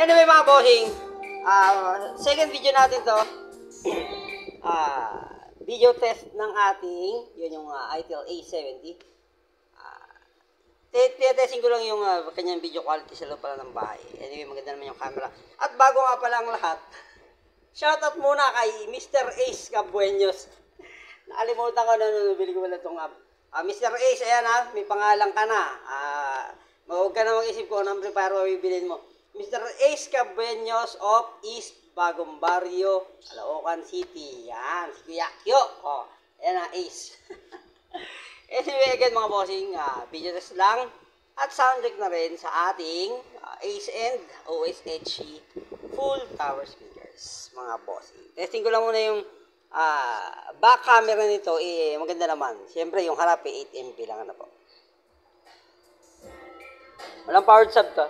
Anyway mga bossing, second video natin to. Video test ng ating, yun yung ITEL A70. Testing ko lang yung kanyang video quality sa loob pala ng bahay. Anyway, maganda naman yung camera. At bago nga pala ang lahat, shoutout muna kay Mr. Ace Cabuenos. Nakalimutan ko na nabili ko wala itong Mr. Ace, ayan may pangalan ka na. Huwag ka na mag-isip ko ng amplifier o bibilin mo. Mr. Ace Cabuenos of East Bagong Barrio, Caloocan City. Yan, si Kuya Kyo. Ayan Ace. Anyway, again mga bossing, video test lang at sound check na rin sa ating Ace and OSHC full tower speakers, mga bossing. Testing ko lang muna yung back camera nito, maganda naman. Siyempre, yung harap 8MP lang po. Walang powered sub to.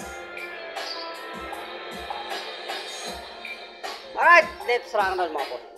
Alright, let's rock and roll mga po.